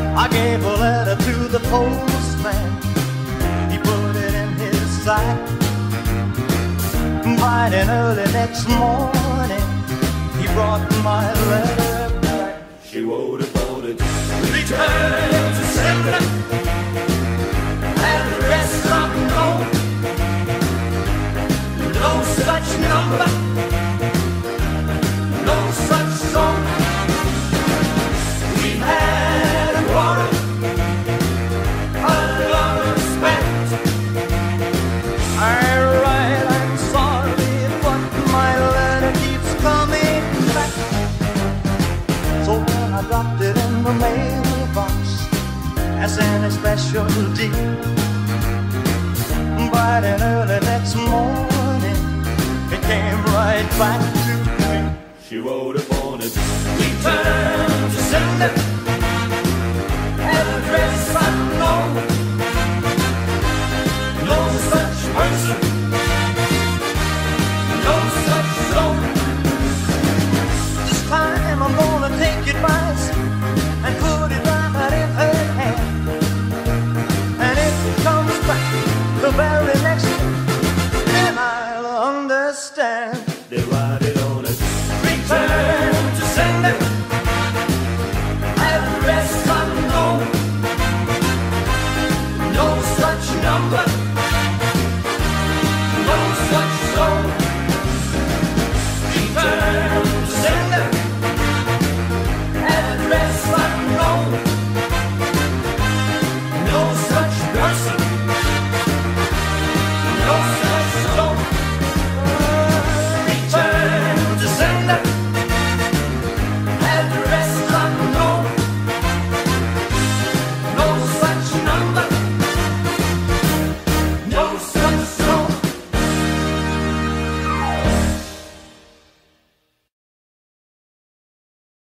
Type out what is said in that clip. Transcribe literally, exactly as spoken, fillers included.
I gave a letter to the postman. He put it in his sack. Bright and early next morning, he brought my letter back. She wrote upon it, return to sender, address unknown. No such number, no such song. We had a quarrel, a lover's spat. I write, I'm sorry, but my letter keeps coming back. So when I dropped it in the mailbox, as any special deal, bright and early next morning, it came right back to me. she wrote upon it, return to sender,